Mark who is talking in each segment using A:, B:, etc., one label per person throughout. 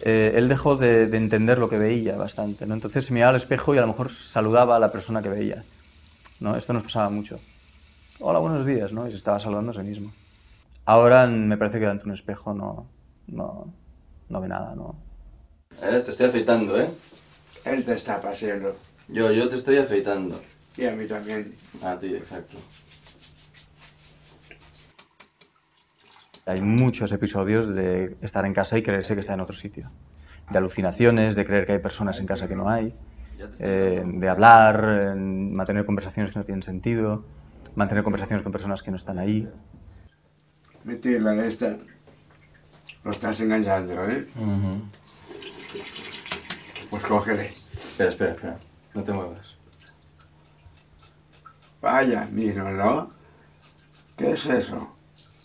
A: él dejó de entender lo que veía bastante, ¿no? Entonces se miraba al espejo y a lo mejor saludaba a la persona que veía, ¿no? Esto nos pasaba mucho. Hola, buenos días, ¿no? Y se estaba saludando a sí mismo. Ahora me parece que delante de un espejo no ve nada, ¿no?
B: Te estoy afeitando, ¿eh?
C: Él te está paseando.
B: Yo te estoy afeitando.
C: Y a mí también.
B: A ti, exacto.
A: Hay muchos episodios de estar en casa y creerse que está en otro sitio. De alucinaciones, de creer que hay personas en casa que no hay, de hablar, mantener conversaciones que no tienen sentido, mantener conversaciones con personas que no están ahí.
C: Mentira, esta. Lo estás engañando, ¿eh? Pues cógele.
B: Espera. No te muevas.
C: Vaya, míralo. ¿Qué es eso?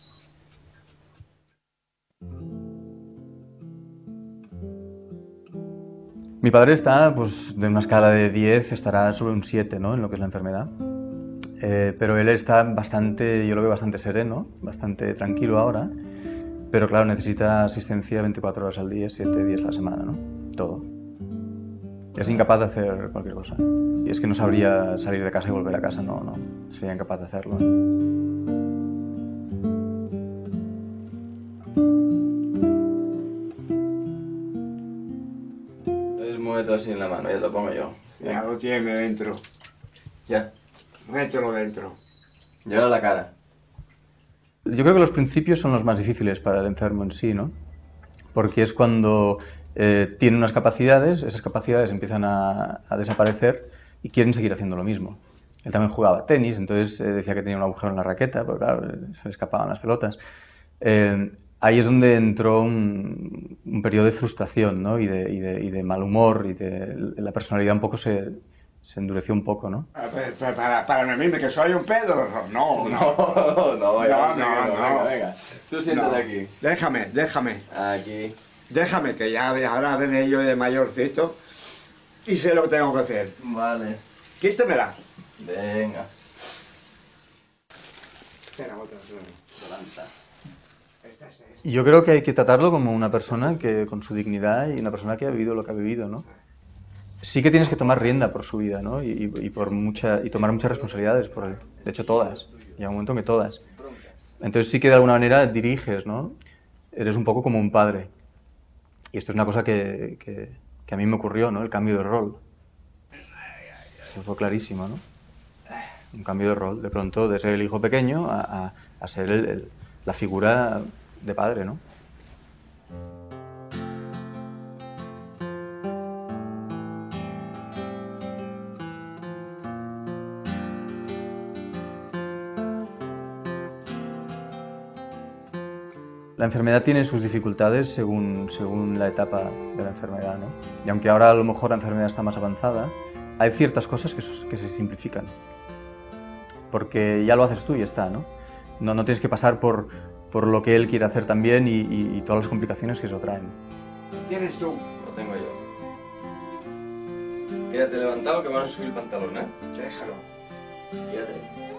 A: Mi padre está, pues, de una escala de 10, estará sobre un 7, ¿no? En lo que es la enfermedad. Pero él está bastante, yo lo veo bastante sereno, bastante tranquilo ahora. Pero claro, necesita asistencia 24 horas al día, 7 días a la semana, ¿no? Todo. Es incapaz de hacer cualquier cosa. Y es que no sabría salir de casa y volver a casa, no. Sería incapaz de hacerlo.
B: Muévete así en la mano, ya te lo pongo yo.
C: Ya lo tiene dentro.
B: Ya.
C: Mételo dentro.
B: Y ahora la cara.
A: Yo creo que los principios son los más difíciles para el enfermo en sí, ¿no? Porque es cuando tiene unas capacidades, esas capacidades empiezan a desaparecer y quieren seguir haciendo lo mismo. Él también jugaba tenis, entonces decía que tenía un agujero en la raqueta, pero claro, se le escapaban las pelotas. Ahí es donde entró un periodo de frustración, ¿no? y de mal humor, y la personalidad un poco se endureció un poco, ¿no?
C: Para no irme, que soy un pedo. No.
B: Venga. Tú siéntate aquí.
C: Déjame.
B: Aquí.
C: Déjame, que ya ahora vene yo de mayorcito y sé lo que tengo que hacer.
B: Vale.
C: Quítamela.
B: Venga.
C: Espera, otra.
B: Levanta.
A: Yo creo que hay que tratarlo como una persona con su dignidad y una persona que ha vivido lo que ha vivido, ¿no? Sí que tienes que tomar rienda por su vida, ¿no? Y tomar muchas responsabilidades por él. De hecho, todas. Llega un momento que todas. Entonces sí que de alguna manera diriges, ¿no? Eres un poco como un padre. Y esto es una cosa que a mí me ocurrió, ¿no? El cambio de rol. Eso fue clarísimo, ¿no? Un cambio de rol. De pronto, de ser el hijo pequeño a ser la figura de padre, ¿no? La enfermedad tiene sus dificultades según la etapa de la enfermedad, ¿no? Y aunque ahora a lo mejor la enfermedad está más avanzada, hay ciertas cosas que se simplifican. Porque ya lo haces tú y ya está, ¿no? No tienes que pasar por lo que él quiere hacer también y todas las complicaciones que eso traen.
C: ¿Tienes tú?
B: Lo tengo yo. Quédate levantado que vas a subir el pantalón, ¿eh?
C: Déjalo.
B: Quédate.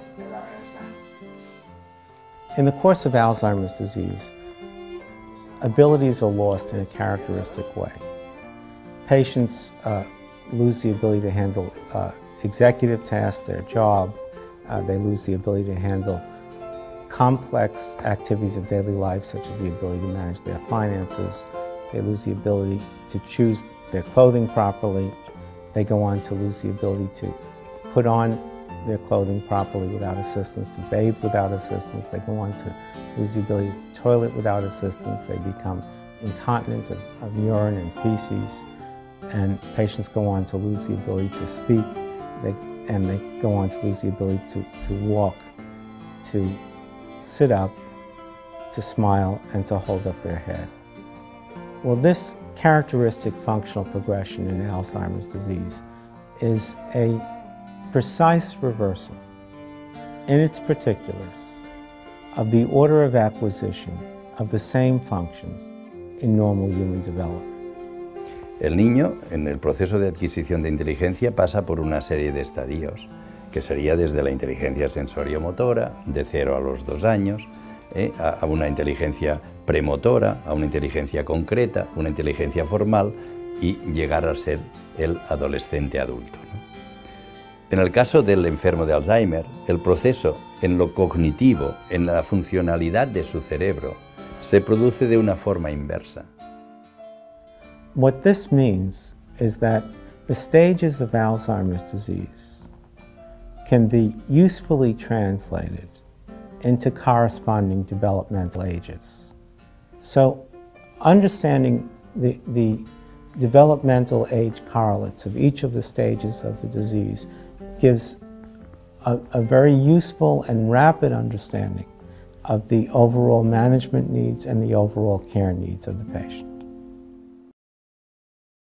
D: In the course of Alzheimer's disease, abilities are lost in a characteristic way. Patients lose the ability to handle executive tasks, their job. They lose the ability to handle complex activities of daily life, such as the ability to manage their finances. They lose the ability to choose their clothing properly. They go on to lose the ability to put on their clothing properly without assistance, to bathe without assistance. They go on to lose the ability to toilet without assistance. They become incontinent of urine and feces. And patients go on to lose the ability to speak. And they go on to lose the ability to walk, to sit up, to smile, and to hold up their head. Well, this characteristic functional progression in Alzheimer's disease is a precise reversal in its particulars of the order of acquisition of the same functions in normal human development.
E: El niño, en el proceso de adquisición de inteligencia, pasa por una serie de estadios, que sería desde la inteligencia sensoriomotora, de 0 a los 2 años, a una inteligencia premotora, a una inteligencia concreta, una inteligencia formal y llegar a ser el adolescente adulto, ¿no? En el caso del enfermo de Alzheimer, el proceso en lo cognitivo, en la funcionalidad de su cerebro, se produce de una forma inversa.
D: What this means is that the stages of Alzheimer's disease can be usefully translated into corresponding developmental ages. So understanding the developmental age correlates of each of the stages of the disease gives a very useful and rapid understanding of the overall management needs and the overall care needs of the patient.